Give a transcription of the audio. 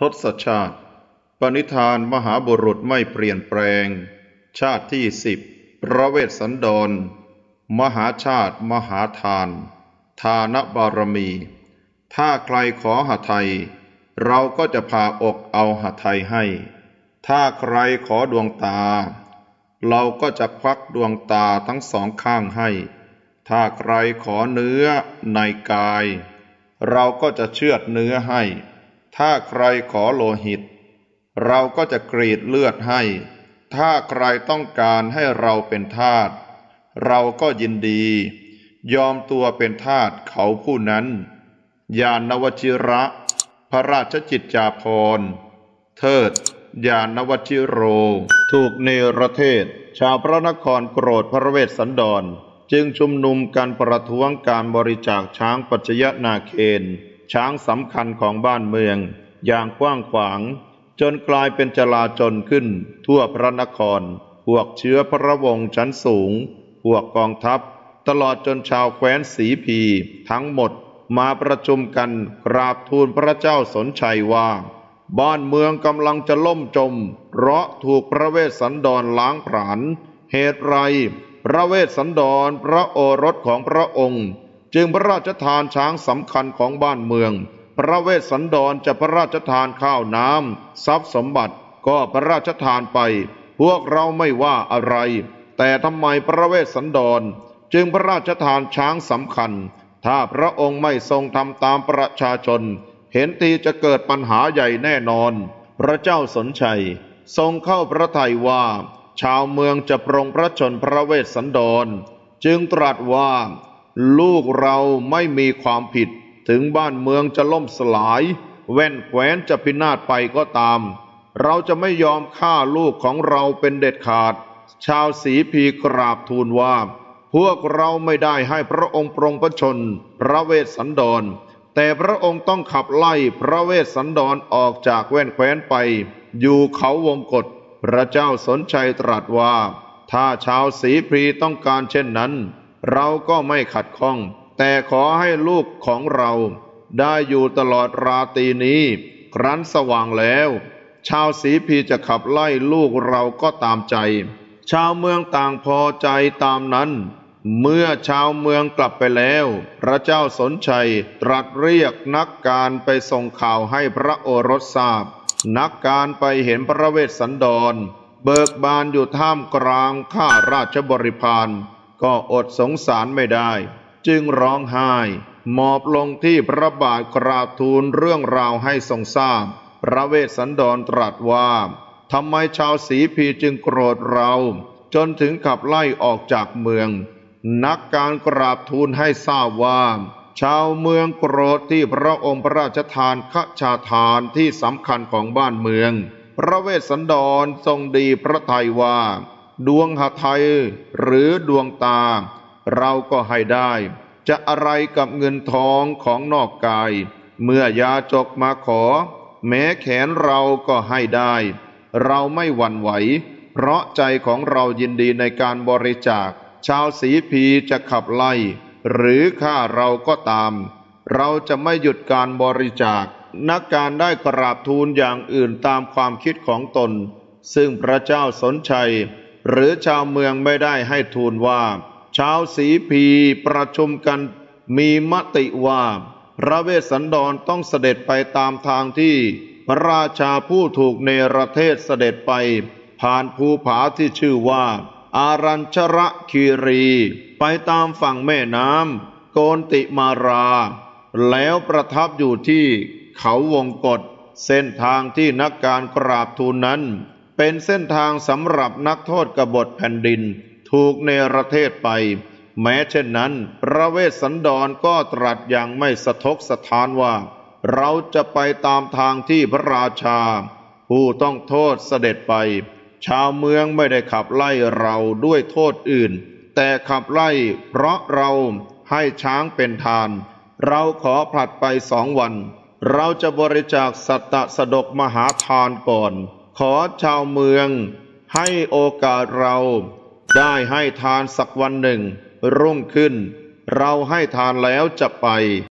ทศชาติปณิธานมหาบุรุษไม่เปลี่ยนแปลงชาติที่10พระเวสสันดรมหาชาติมหาทานทานบารมี ถ้าใครขอหทัยเราก็จะพาอกเอาหทัยให้ ถ้าใครขอดวงตาเราก็จะควักดวงตาทั้งสองข้างให้ ถ้าใครขอเนื้อในกายเราก็จะเชือดเนื้อให้ ถ้าใครขอโลหิตเราก็จะกรีดเลือดให้ ถ้าใครต้องการให้เราเป็นทาสเราก็ยินดียอมตัวเป็นทาสเขาผู้นั้นญาณวชิระพระราชจิตจาภรณ์เทิดญาณวชิโรถูกเนรเทศชาวพระนครโกรธพระเวสสันดรจึงชุมนุมกันประท้วงการบริจาคช้างปัจจยนาเคนช้างสำคัญของบ้านเมืองอย่างกว้างขวางจนกลายเป็นจลาจลขึ้นทั่วพระนครพวกเชื้อพระวงศ์ชั้นสูงพวกกองทัพตลอดจนชาวแคว้นสีพีทั้งหมดมาประชุมกันกราบทูลพระเจ้าสนชัยว่าบ้านเมืองกำลังจะล่มจมเพราะถูกพระเวสสันดรล้างผลาญเหตุไรพระเวสสันดรพระโอรสของพระองค์จึงพระราชทานช้างสำคัญของบ้านเมืองพระเวสสันดรจะพระราชทานข้าวน้ำทรัพย์สมบัติก็พระราชทานไปพวกเราไม่ว่าอะไรแต่ทำไมพระเวสสันดรจึงพระราชทานช้างสำคัญถ้าพระองค์ไม่ทรงทำตามประชาชนเห็นทีจะเกิดปัญหาใหญ่แน่นอนพระเจ้าสนชัยทรงเข้าพระทัยว่าชาวเมืองจะปรงพระชนพระเวสสันดรจึงตรัสว่าลูกเราไม่มีความผิดถึงบ้านเมืองจะล่มสลายแว่นแคว้นจะพินาศไปก็ตามเราจะไม่ยอมฆ่าลูกของเราเป็นเด็ดขาดชาวสีพีกราบทูลว่าพวกเราไม่ได้ให้พระองค์ปรงพระชนพระเวสสันดรแต่พระองค์ต้องขับไล่พระเวสสันดรออกจากแว่นแคว้นไปอยู่เขาวงกฏพระเจ้าสนชัยตรัสว่าถ้าชาวสีพีต้องการเช่นนั้นเราก็ไม่ขัดข้องแต่ขอให้ลูกของเราได้อยู่ตลอดราตรีนี้ครั้นสว่างแล้วชาวสีพีจะขับไล่ลูกเราก็ตามใจชาวเมืองต่างพอใจตามนั้นเมื่อชาวเมืองกลับไปแล้วพระเจ้าสนชัยตรัสเรียกนักการไปส่งข่าวให้พระโอรสทราบนักการไปเห็นพระเวสสันดรเบิกบานอยู่ท่ามกลางข้าราชบริพารก็อดสงสารไม่ได้จึงร้องไห้หมอบลงที่พระบาทกราบทูลเรื่องราวให้ทรงทราบพระเวสสันดรตรัสว่าทำไมชาวสีพีจึงโกรธเราจนถึงขับไล่ออกจากเมืองนักการกราบทูลให้ทราบว่าชาวเมืองโกรธที่พระองค์พระราชทานขชาทานที่สำคัญของบ้านเมืองพระเวสสันดรทรงดีพระทัยว่าดวงหทัยหรือดวงตาเราก็ให้ได้จะอะไรกับเงินทองของนอกกายเมื่อยาจกมาขอแม้แขนเราก็ให้ได้เราไม่หวั่นไหวเพราะใจของเรายินดีในการบริจาคชาวสีพีจะขับไล่หรือฆ่าเราก็ตามเราจะไม่หยุดการบริจาคนักการได้กราบทูลอย่างอื่นตามความคิดของตนซึ่งพระเจ้าสนชัยหรือชาวเมืองไม่ได้ให้ทูลว่าชาวสีพีประชุมกันมีมติว่าพระเวสสันดรต้องเสด็จไปตามทางที่พระราชาผู้ถูกเนรเทศเสด็จไปผ่านภูผาที่ชื่อว่าอารัญชรคีรีไปตามฝั่งแม่น้ำโกนติมาราแล้วประทับอยู่ที่เขาวงกฏเส้นทางที่นักการกราบทูลนั้นเป็นเส้นทางสำหรับนักโทษกบฏแผ่นดินถูกเนรเทศไปแม้เช่นนั้นพระเวสสันดรก็ตรัสอย่างไม่สะทกสะท้านว่าเราจะไปตามทางที่พระราชาผู้ต้องโทษเสด็จไปชาวเมืองไม่ได้ขับไล่เราด้วยโทษอื่นแต่ขับไล่เพราะเราให้ช้างเป็นทานเราขอผลัดไป2 วันเราจะบริจาคสัตตสดกมหาทานก่อนขอชาวเมืองให้โอกาสเราได้ให้ทานสักวันหนึ่งรุ่งขึ้นเราให้ทานแล้วจะไป